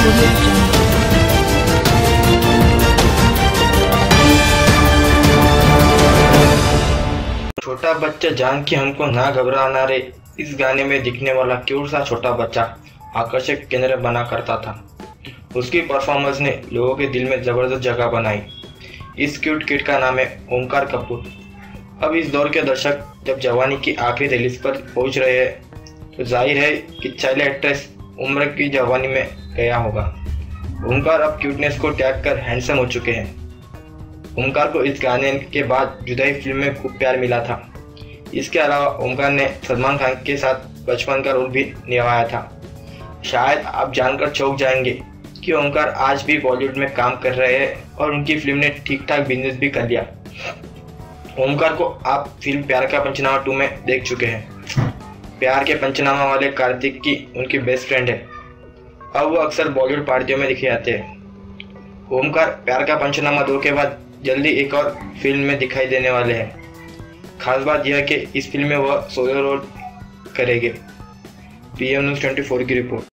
छोटा बच्चा जान के हमको ना घबराना रे, इस गाने में दिखने वाला क्यूट सा छोटा बच्चा आकर्षक केंद्र बना करता था। उसकी परफॉर्मेंस ने लोगों के दिल में जबरदस्त जगह बनाई। इस क्यूट किड का नाम है ओमकार कपूर। अब इस दौर के दर्शक जब जवानी की आखिरी रिलीज पर पहुंच रहे हैं तो जाहिर है कि चाइल्ड एक्ट्रेस उम्र की जवानी में गया होगा। ओमकार अब क्यूटनेस को त्याग कर हैंडसम हो चुके हैं। ओमकार को इस गाने के बाद जुदाई फिल्म में खूब प्यार मिला था। इसके अलावा ओमकार ने सलमान खान के साथ बचपन का रोल भी निभाया था। शायद आप जानकर चौंक जाएंगे कि ओमकार आज भी बॉलीवुड में काम कर रहे हैं और उनकी फिल्म ने ठीक ठाक बिजनेस भी कर लिया। ओमकार को आप फिल्म प्यार का पंचनामा 2 में देख चुके हैं। प्यार के पंचनामा वाले कार्तिक की उनकी बेस्ट फ्रेंड है। अब वो अक्सर बॉलीवुड पार्टियों में दिखे जाते हैं। ओमकार प्यार का पंचनामा 2 के बाद जल्दी एक और फिल्म में दिखाई देने वाले हैं। खास बात यह है कि इस फिल्म में वह सोलो रोल करेंगे। PM News 24 की रिपोर्ट।